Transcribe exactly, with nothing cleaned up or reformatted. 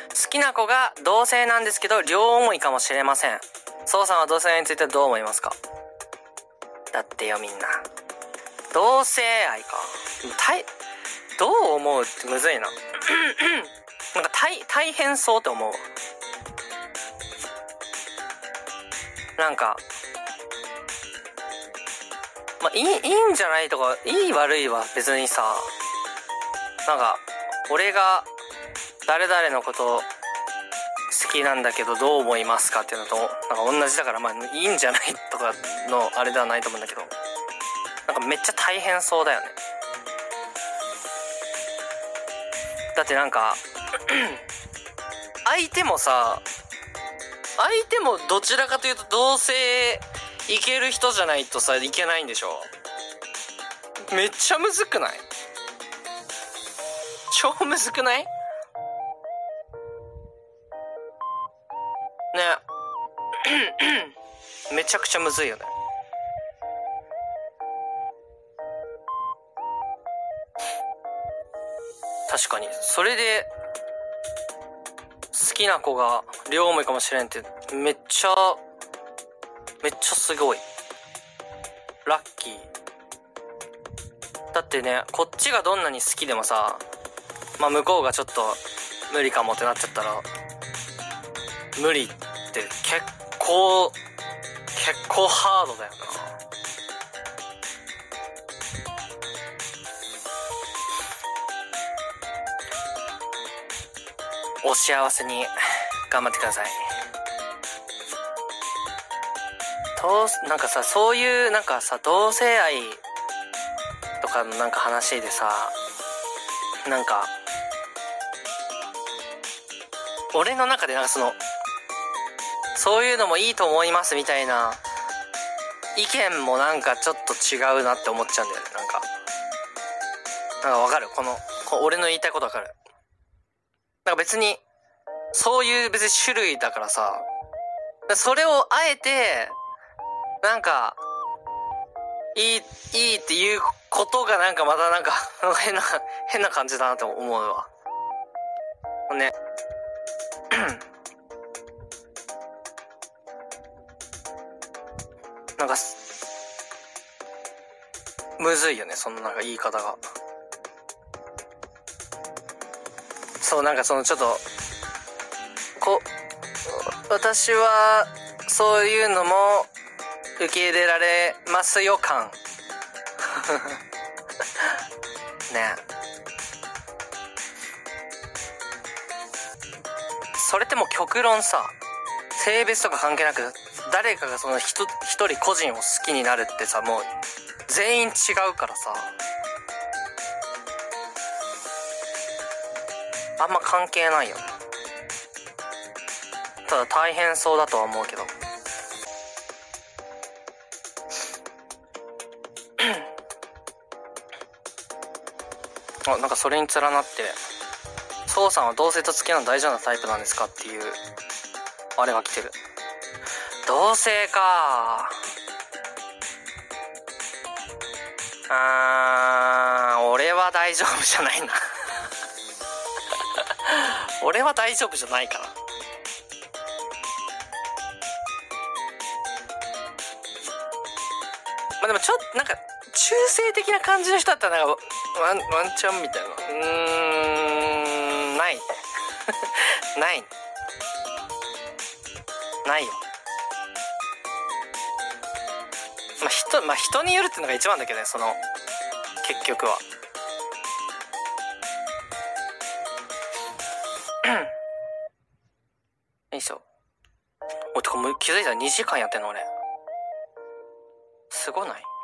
好きな子が同性なんですけど両思いかもしれません。そうさんは同性愛についてどう思いますか？だってよみんな。同性愛か。たいどう思うってむずいな。なんか大大変そうって思う。なんかまあいいいいんじゃないとか、いい悪いは別にさ、なんか俺が誰々のこと好きなんだけどどう思いますかっていうのとなんか同じだから、まあいいんじゃないとかのあれではないと思うんだけど、なんかめっちゃ大変そうだよね。だってなんか相手もさ、相手もどちらかというと同性いける人じゃないとさいけないんでしょ。めっちゃむずくない？超むずくない？ね。めちゃくちゃむずいよね。確かにそれで好きな子が両思いかもしれんってめっちゃめっちゃすごいラッキーだってね。こっちがどんなに好きでもさ、まあ向こうがちょっと無理かもってなっちゃったら、無理って結構結構ハードだよな。お幸せに頑張ってください。となんかさ、そういうなんかさ、同性愛とかのなんか話でさ、なんか俺の中でなんかそのそういうのもいいと思いますみたいな意見もなんかちょっと違うなって思っちゃうんだよね。なんかなんかわかる？このこ俺の言いたいことわかる？なんか別にそういう別に種類だからさ、それをあえてなんかいいいいっていうことがなんかまたなんか変な変な感じだなって思うわね。なんかむずいよね、そのなんか言い方が。そう、なんかそのちょっとこ私はそういうのも受け入れられますよ感ね。それってもう極論さ、性別とか関係なく誰かがその一一人個人を好きになるってさ、もう全員違うからさ、あんま関係ないよね。ただ大変そうだとは思うけどあ、なんかそれに連なって、そうさんは同性と付き合うの大丈夫なタイプなんですかっていうあれが来てる。同性かあー、俺は大丈夫じゃないな俺は大丈夫じゃないかな。まあでもちょっとなんか中性的な感じの人だったらなんかワン、ワンチャンみたいな、うーん、ないないないよ。まあ人、まあ人によるっていうのが一番だけどね、その結局はよいしょ。お、てかもう気づいたらにじかんやってんの俺。すごない？